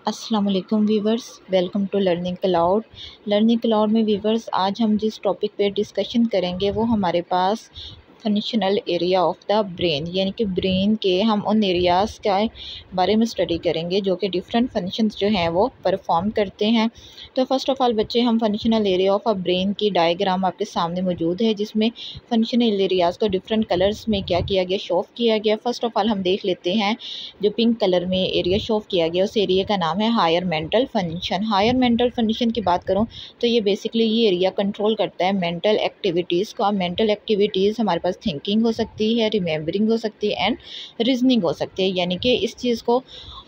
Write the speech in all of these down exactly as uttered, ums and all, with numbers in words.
अस्सलाम वालेकुम viewers, welcome to Learning Cloud. Learning Cloud में वीवर्स आज हम जिस टॉपिक पे डिस्कशन करेंगे वो हमारे पास functional area of the brain, यानी कि ब्रेन के हम उन एरियाज़ के बारे में स्टडी करेंगे जो कि डिफरेंट फंक्शंस जो हैं वो परफॉर्म करते हैं। तो फर्स्ट ऑफ़ ऑल बच्चे, हम functional area of a brain की डायग्राम आपके सामने मौजूद है जिसमें फंक्शनल एरियाज़ को डिफरेंट कलर्स में क्या किया गया, शो ऑफ किया गया। फर्स्ट ऑफ़ ऑल हम देख लेते हैं जो पिंक कलर में एरिया शो ऑफ किया गया, उस एरिया का नाम है higher mental function. Higher mental function की बात करूँ तो ये बेसिकली ये एरिया कंट्रोल करता है मेंटल एक्टिविटीज़ को। मेंटल एक्टिविटीज़ हमारे पास थिंकिंग हो सकती है, रिमेंबरिंग हो सकती है एंड रीजनिंग हो सकती है, यानी कि इस चीज़ को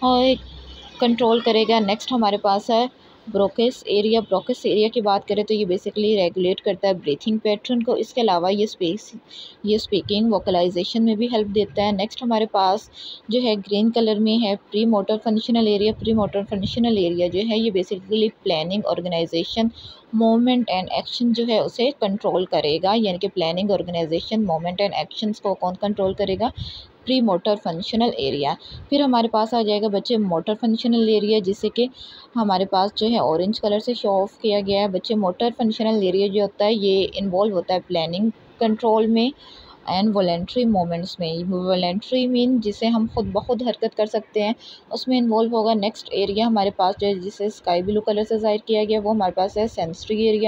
कंट्रोल करेगा। नेक्स्ट हमारे पास है ब्रोकेस एरिया। ब्रोकेस एरिया की बात करें तो ये बेसिकली रेगुलेट करता है ब्रीथिंग पैटर्न को। इसके अलावा ये स्पेस ये स्पीकिंग वोकलाइजेशन में भी हेल्प देता है। नेक्स्ट हमारे पास जो है ग्रीन कलर में है pre motor functional area. Pre motor functional area जो है ये basically planning, organisation, moment and action जो है उसे कंट्रोल करेगा, यानी कि planning, organisation, moment and actions को कौन कंट्रोल करेगा? Pre motor functional area. फिर हमारे पास आ जाएगा बच्चे मोटर फंक्शनल एरिया, जिसे कि हमारे पास जो है ऑरेंज कलर से शो ऑफ किया गया है। बच्चे मोटर फंक्शनल एरिया जो होता है ये इन्वॉल्व होता है प्लानिंग, कंट्रोल में एंड वॉलेंट्री मोमेंट्स में। वॉलेंट्री मीन जिसे हम खुद ब खुद हरकत कर सकते हैं, उसमें इन्वॉल्व होगा। नेक्स्ट एरिया हमारे पास जो है जिसे स्काई ब्लू कलर से ज़ाहिर किया गया वो हमारे पास है sensory area.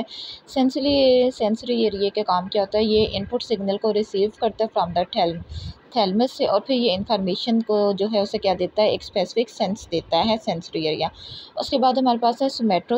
Sensory sensory area का काम क्या होता है? ये इनपुट सिग्नल को रिसीव करता है फ्रॉम द थैल थैलमस से, और फिर ये इंफॉर्मेशन को जो है उसे क्या देता है? एक स्पेसिफिक सेंस देता है सेंसरी एरिया। उसके बाद हमारे पास है सोमैटो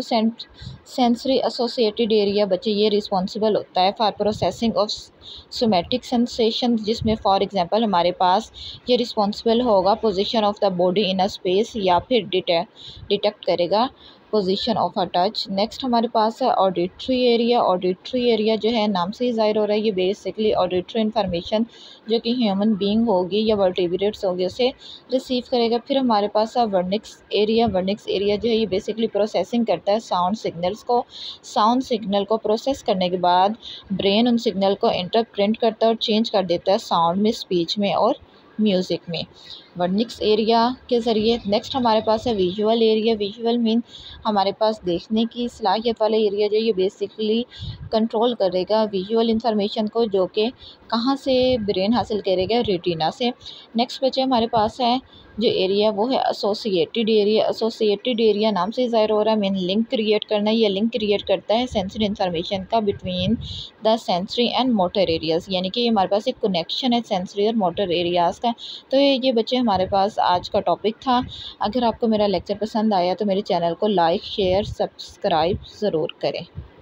सेंसरी एसोसिएटेड एरिया। बच्चे ये रिस्पॉन्सिबल होता है for processing of somatic sensation, जिसमें फॉर एग्जांपल हमारे पास ये रिस्पॉन्सिबल होगा position of the body in a space, या फिर डिटेक्ट डिटेक्ट करेगा position of a touch. Next हमारे पास है ऑडिटरी एरिया। ऑडिटरी एरिया जो है नाम से ही जाहिर हो रहा है ये बेसिकली ऑडिटरी इन्फॉर्मेशन जो कि ह्यूमन बीइंग होगी या वर्टिब्रेट्स होगी उसे रिसीव करेगा। फिर हमारे पास है वर्निक्स एरिया। वर्निक्स एरिया जो है ये बेसिकली प्रोसेसिंग करता है साउंड सिग्नल्स को। साउंड सिग्नल को प्रोसेस करने के बाद ब्रेन उन सिग्नल को इंटरप्रेट करता है और चेंज कर देता है साउंड में, स्पीच में और म्यूज़िक में, वर्निक्स एरिया के ज़रिए। नेक्स्ट हमारे पास है विजुअल एरिया। विजुअल मीन हमारे पास देखने की सलाहियत वाला एरिया जो ये बेसिकली कंट्रोल करेगा विजुअल इंफॉर्मेशन को, जो कि कहाँ से ब्रेन हासिल करेगा? रेटिना से। नेक्स्ट बचे हमारे पास है जो एरिया वो है एसोसिएटेड एरिया। एसोसिएटेड एरिया नाम से ज़ाहिर हो रहा है मेन लिंक क्रिएट करना। ये लिंक क्रिएट करता है सेंसरी इंफॉर्मेशन का between the sensory and motor areas, यानी कि ये हमारे पास एक कनेक्शन है सेंसरी और मोटर एरियाज़ का। तो ये ये बच्चे हमारे पास आज का टॉपिक था। अगर आपको मेरा लेक्चर पसंद आया तो मेरे चैनल को लाइक, शेयर, सब्सक्राइब ज़रूर करें।